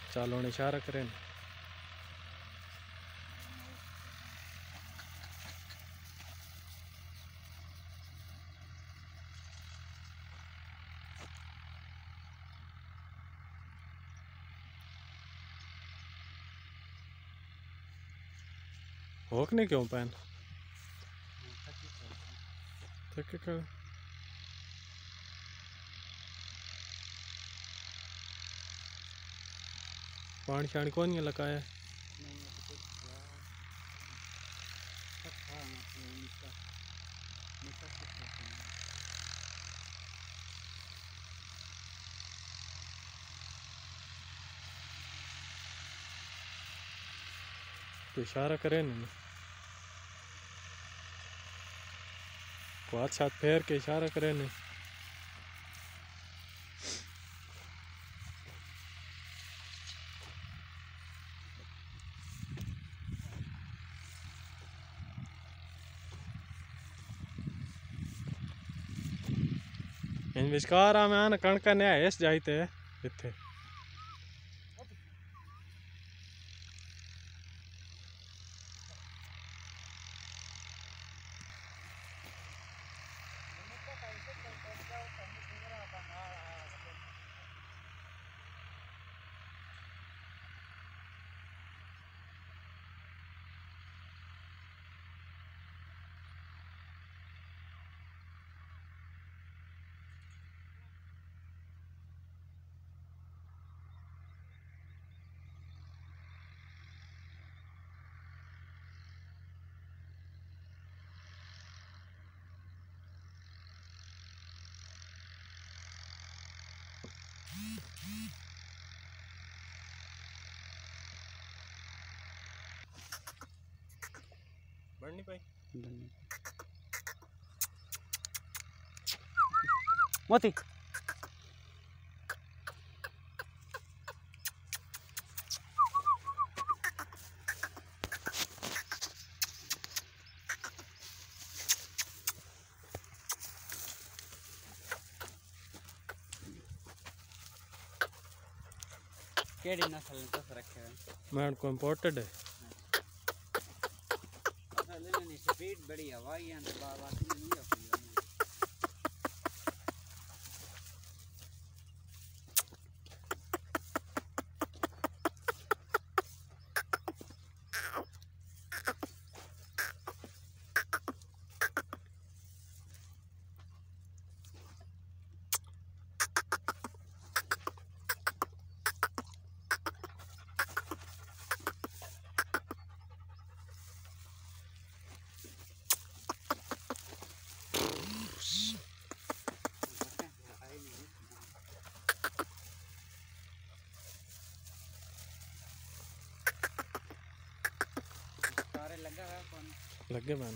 चलो इशारा करें। होकने क्यों पैन थके कर पानी शानी कौन नहीं लगाया। तो इशारा करें ना को हाथ साथ फेर के इशारा करें नहीं। इन विस्कार में आना कणक ने ऐस जाते इत्थे बढ़नी पाई मोती केड़ी नस्ल तो रखे हैं मैंड को इम्पोर्टेड है। असल में स्पीड बड़ी हवाई है तो बाबा की नहीं होती लगे मैंने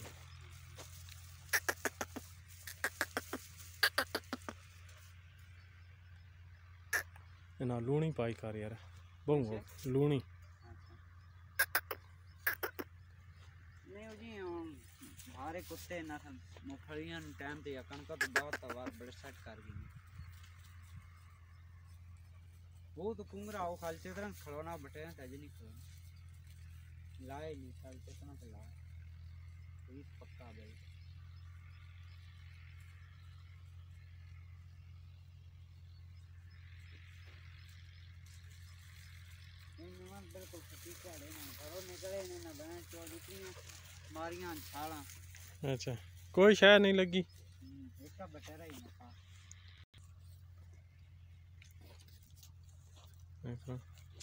ना लूनी पाई कर यार बहु लूनी नहीं जी हमारे कुत्ते ना मूंगफलियां टाइम पे कणक तो बहुत बार बड़े सेट कर गई वो तो कुंगरा वो खाल चित्र खड़ोना बटे ताजी नहीं खड़ोना लाए नहीं खाल चित्र तो लाए ये पक्का भाई बिल्कुल सटीक है ना घरों निकले ने ना बहन चोर इतनी मारियां छाला। अच्छा कोई शायद नहीं लगी इसका बटेरा ही ना देखो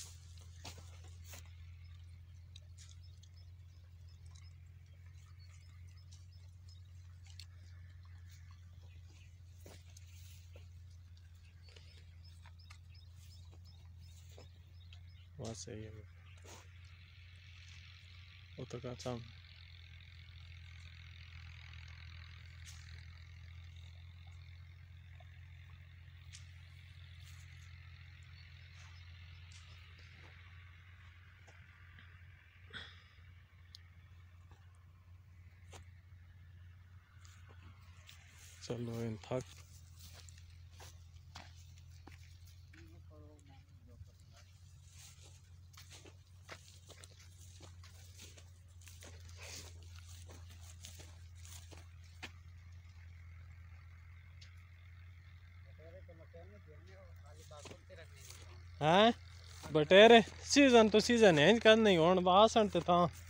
वहाँ सही है वो तो का चाम चलो इन थक हैं बटेरे सीजन तो सीजन है करने हुन बासन ते तां